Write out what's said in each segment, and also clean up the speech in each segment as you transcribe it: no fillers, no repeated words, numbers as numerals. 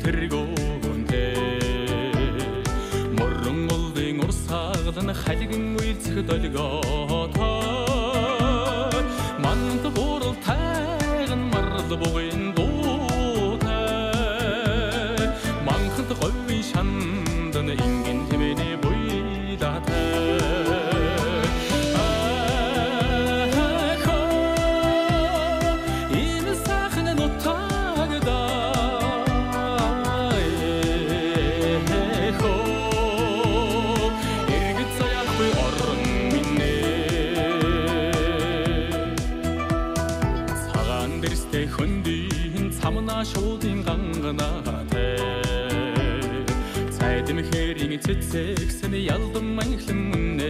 тэргүүнтэй морон голдын урсгалан халигэн үйлцэхэд олготой манд буурал тайган марл бугын дуутай манхад говийн шандан ингийн тэмээний буйлаатай хөндөөн цамна шуудын ганганаатай цайдын хэрийн цэцэгсэн ялдан манхлан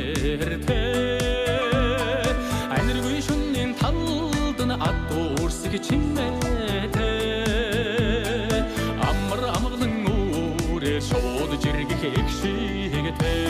үнээртэй аниргүй шөнийн талдан ад уурсыг чимээтэй амар амгалан үүрээ шууд жиргэх экшигтэй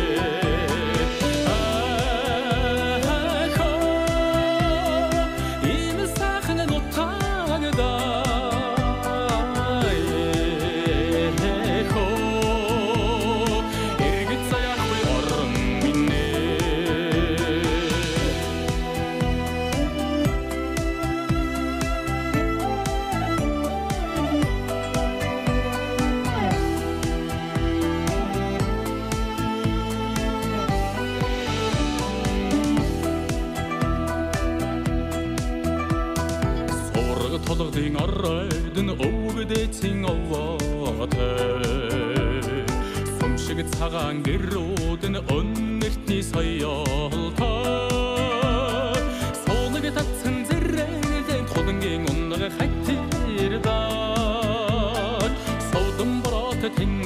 толгодын оройдон өвгдээцэн овоотой сүмшиг цагаан гэрүүдэн өннэртний соёолтой сооног татсан зэрэгэн тулангийн уннага хайтирдаа содон борот тэн